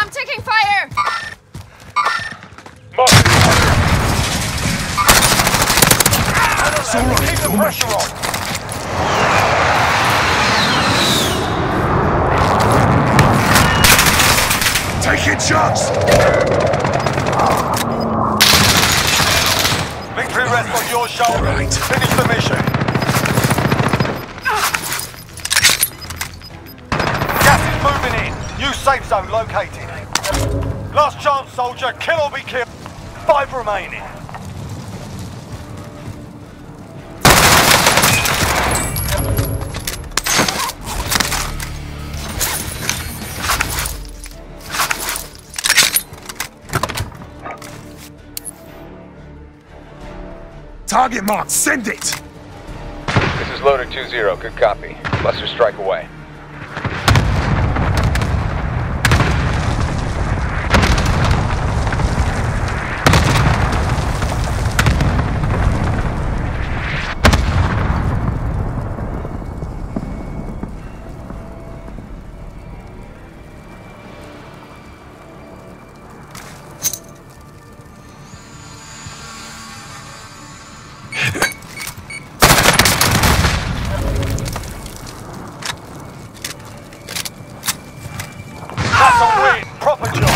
I'm taking fire! It's all right. Keep the pressure on. Taking shots! Victory rests on your shoulders. Right. Finish the mission. Gas is moving in. New safe zone located. Last chance, soldier. Kill or be killed. 5 remaining. Target marked, send it! This is Loader 2-0, good copy. Cluster strike away. That's a win. Proper job.